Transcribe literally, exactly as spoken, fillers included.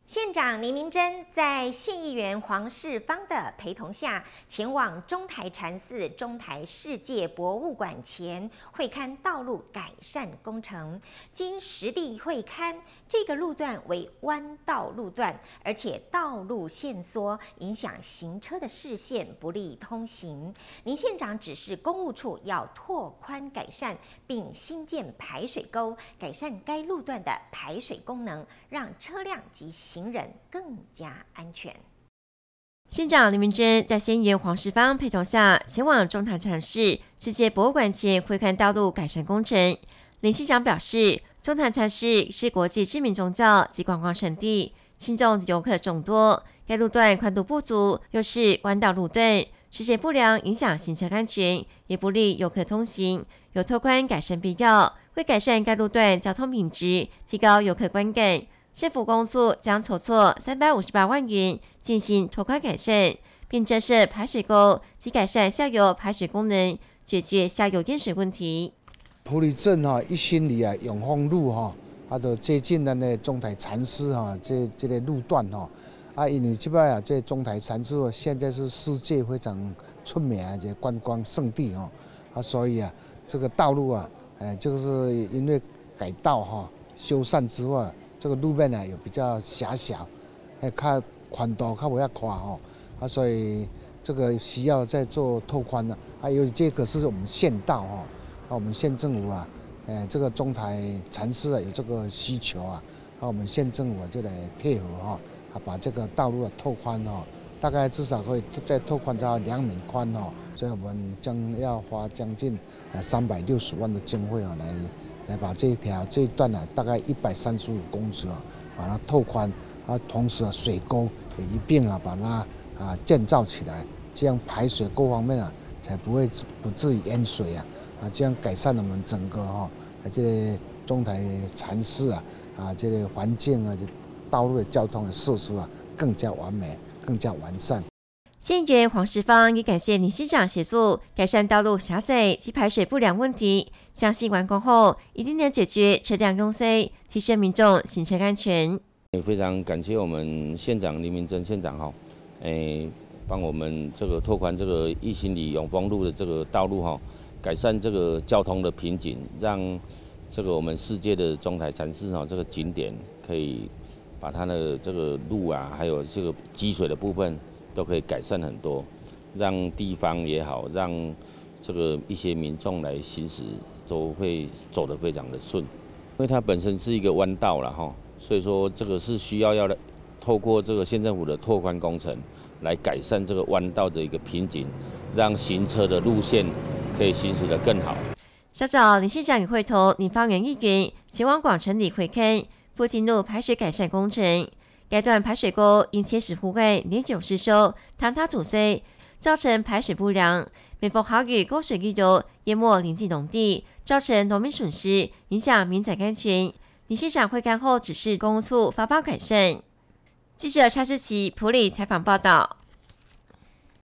县长林明珍在县议员黄世芳的陪同下，前往中台禅寺中台世界博物馆前会勘道路改善工程。经实地会勘，这个路段为弯道路段，而且道路限缩，影响行车的视线，不利通行。林县长指示公务处要拓宽改善，并新建排水沟，改善该路段的排水功能，让车辆及行人更加安全。 县长林明珍在县议员黄世芳陪同下，前往中台禅寺世界博物馆前会看道路改善工程。林县长表示，中台禅寺是国际知名宗教及观光胜地，信众及游客众多。该路段宽度不足，又是弯道路段，视线不良影响行车安全，也不利游客通行，有拓宽改善必要。为改善该路段交通品质，提高游客观感，县府工作将筹措三百五十八万元进行拓宽改善，并增设排水沟及改善下游排水功能，解决下游淹水问题。 埔里镇哈一心里啊永丰路哈，啊都接近咱的中台禅寺哈，这这个路段哈，啊因为这摆啊这中台禅寺现在是世界非常出名的这观光胜地哈，啊所以啊这个道路啊，哎就是因为改道哈修缮之后。这个路面呢有比较狭小，还较宽度较不遐宽吼，啊，所以这个需要再做拓宽了。还有这个是我们县道哈，啊，我们县政府啊，呃，这个中台禅寺啊有这个需求啊，啊，我们县政府就来配合哈，啊，把这个道路啊拓宽哈，大概至少可以再拓宽到两米宽哦，所以我们将要花将近呃三百六十万的经费啊来。来把这一条这一段呢、啊，大概一百三十五公尺啊，把它拓宽啊，同时啊水沟也一并啊把它啊建造起来，这样排水各方面啊才不会不至于淹水啊啊，这样改善我们整个哈、啊这个中台禅寺啊啊这个环境啊，道路的交通的设施啊更加完美，更加完善。 县议员黄世芳也感谢林县长协助改善道路狭窄及排水不良问题，相信完工后一定能解决车辆拥塞，提升民众行车安全。 也非常感谢我们县长林明珍县长哈，诶，帮我们这个拓宽这个义兴里永丰路的这个道路哈，改善这个交通的瓶颈，让这个我们世界的中台禅寺哈这个景点可以把它的这个路啊，还有这个积水的部分。都可以改善很多，让地方也好，让这个一些民众来行驶都会走得非常的顺，因为它本身是一个弯道了哈，所以说这个是需要要透过这个县政府的拓宽工程来改善这个弯道的一个瓶颈，让行车的路线可以行驶得更好。 稍早，林县长也会同林芳园议员前往广城里会勘复兴路排水改善工程。该段排水沟因切实户外年久失修，坍塌阻塞，造成排水不良。每逢豪雨，沟水溢流，淹没邻近农地，造成农民损失，影响民宅安全。林县长会勘后指示公务处发包改善。记者蔡世琪埔里采访报道。